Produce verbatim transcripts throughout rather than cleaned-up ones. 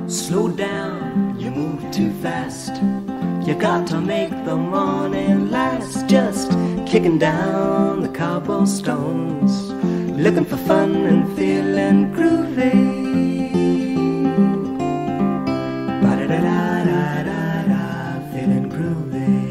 Slow down, you move too fast. You got to make the morning last. Just kicking down the cobblestones, looking for fun and feeling groovy. Ba-da-da-da-da-da, feeling groovy.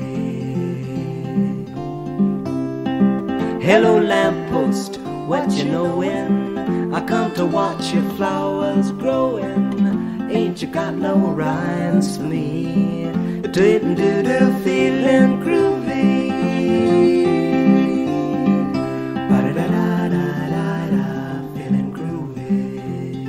Hello lamppost, what you knowin'? I come to watch your flowers growing. Ain't you got no rhymes for me? Do-do-do-do, feeling groovy. Ba-da-da-da-da-da, feeling groovy.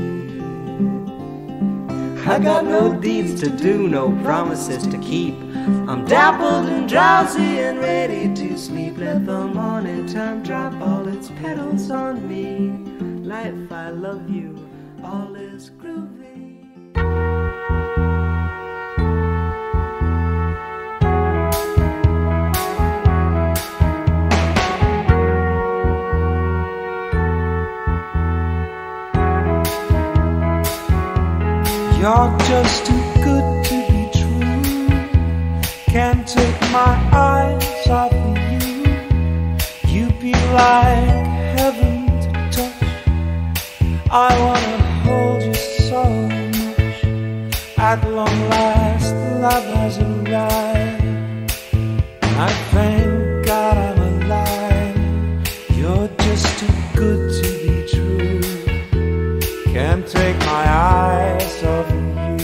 I got no deeds to do, no promises to keep. I'm dappled and drowsy and ready to sleep. Let the morning time drop all its petals on me. Life, I love you, all is groovy. You're just too good to be true. Can't take my eyes off of you. You be like heaven to touch. I wanna hold you so much. At long last, love has arrived. I thank God I'm alive. You're just too good to be true. Can't take my eyes off of you.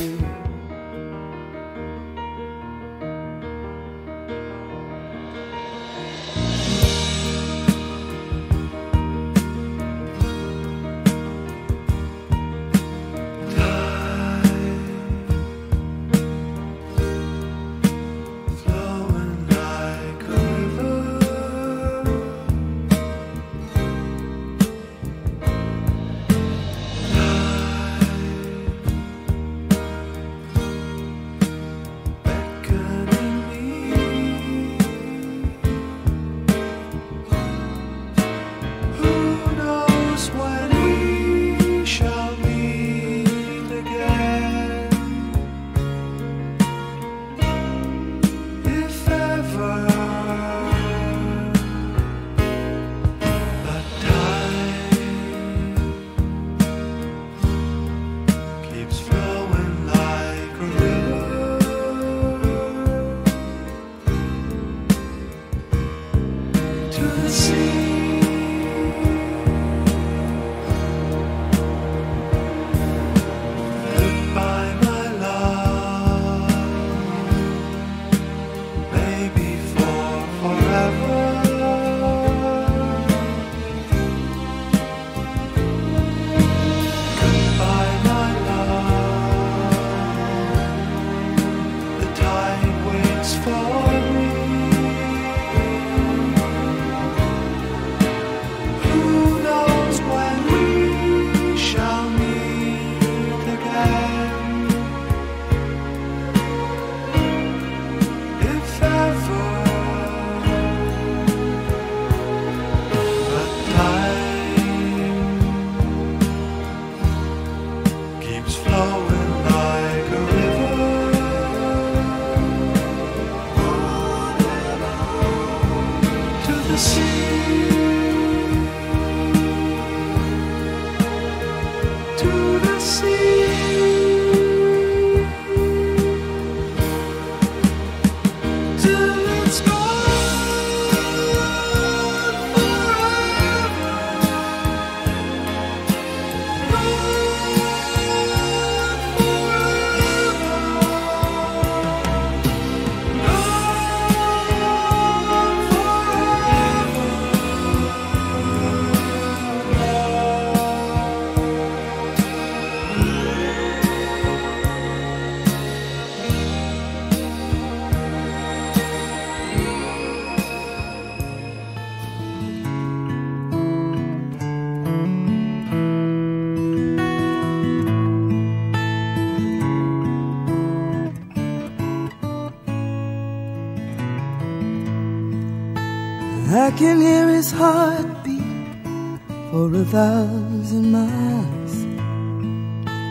I can hear his heartbeat for a thousand miles,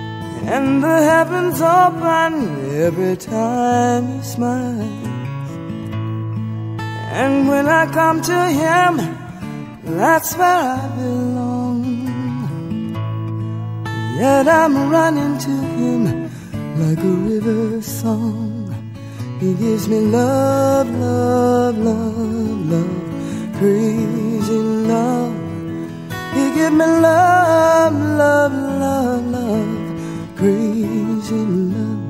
and the heavens open every time he smiles. And when I come to him, that's where I belong. Yet I'm running to him like a river song. He gives me love, love, love, love, crazy love. He gives me love, love, love, love, crazy love.